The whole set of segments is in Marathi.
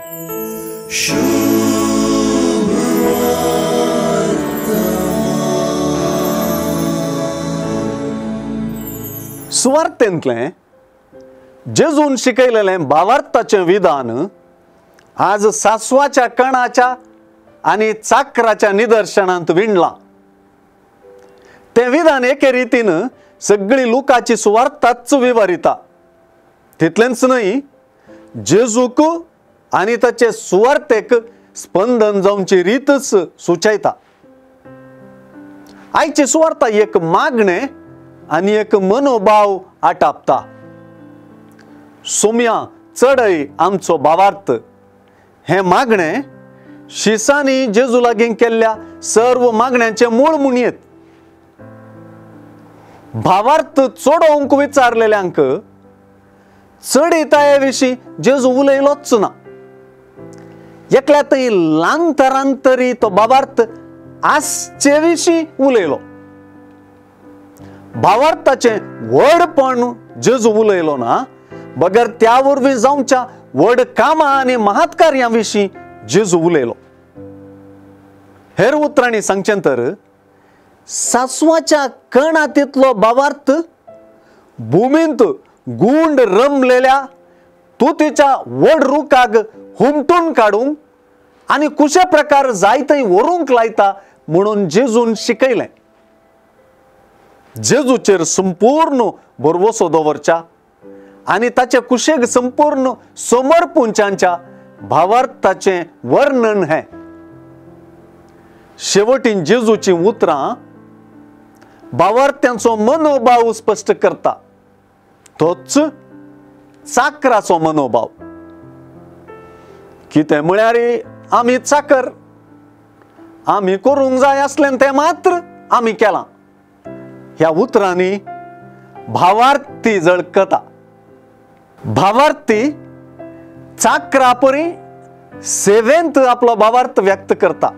सुवार्थेंतलें जेजून शिकयलेलें भावार्थाचें विधान आज सासवाच्या कणाच्या आनी चाकराच्या निदर्शनांत विणलां. तें विधान एके रितीन सगळी लुकाची सुवार्थाच विवरिता. तितलेंच न्हय, जेजूक आनी ताचे सुवार्थेक स्पंदन जावची रीतच सुचयता. आयची सुवार्ता एक मागणें आनी एक मनोभाव आटापता. सोम्या चडय आमचो भावार्थ हें मागणें शिसांनी जेजू लागीं केल्ल्या सर्व मागण्यांचे मूळ म्हणयेत. भावार्थ चोडोवंक विचारलेल्यांक चडयताये विशीं जेजू उलयलोच ना. एकल्या थंय ल्हान तरान तरी तो भावार्थ आसचे विशीं उलयलो. भावार्थाचें व्हडपण जेजू उलयलो ना, बगर त्या वरवीं जावच्या व्हड कामां आनी महात्कार्यां विशीं जेजू उलयलो. हेर उतरांनी सांगचें तर सासवाच्या कणांतलो भावार्थ भुमींत गुंड रमलेल्या तुतीच्या व्हड रुखाक हुमटून काडूंक आनी कुशे प्रकार जाय थंय व्हरूंक लायता म्हणून जेजून शिकयलें. जेजूचेर संपूर्ण भरवोसो दवरच्या आनी ताचे कुशेक संपूर्ण समर्पणच्या भावार्थाचें वर्णन हें. शेवटीन जेजूची उतरां भावार्थ्यांचो मनोभाव स्पश्ट करता. तोच चाकराचो मनोभाव. कितें म्हळ्यार आमी चाकर, आमी करूंक जाय आसलें तें मात्र आमी केलां. ह्या उतरांनी भावार्थी झळकता. भावार्थी चाकरा परी सेवेंत आपलो भावार्थ व्यक्त करता.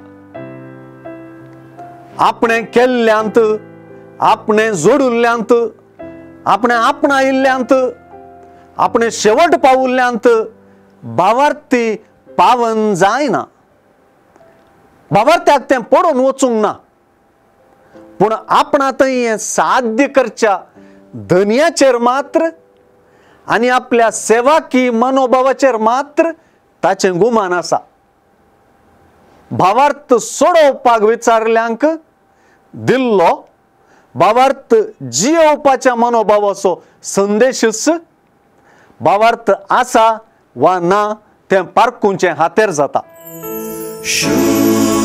आपणे केल्ल्यांत, आपणे जोडुल्ल्यांत, आपणे आपणायिल्ल्यांत, आपणे शेवट पावुल्ल्यांत भावार्थी पावन जायना. भावार्थ्याक तें पडून वचूंक ना, पूण आपणातय हें साध्य करच्या धन्याचेर मात्र आनी आपल्या सेवाकी मनोभावाचेर मात्र ताचें गुमान आसा. भावार्थ सोडोवपाक विचारल्यांक दिल्लो भावार्थ जियोवपाच्या मनोभावाचो संदेशच भावार्थ आसा वा ना तें पारखुचें हातेर जाता.